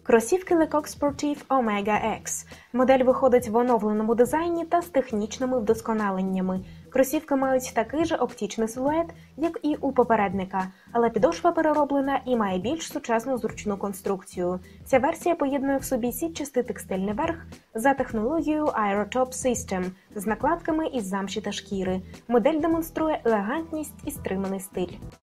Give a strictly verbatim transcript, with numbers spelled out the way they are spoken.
Кросівки Lecoq Sportif Omega X. Модель виходить в оновленому дизайні та з технічними вдосконаленнями. Кросівки мають такий же оптичний силует, як і у попередника, але підошва перероблена і має більш сучасну зручну конструкцію. Ця версія поєднує в собі сітчастий текстильний верх за технологією Aerotop System з накладками із замші та шкіри. Модель демонструє елегантність і стриманий стиль.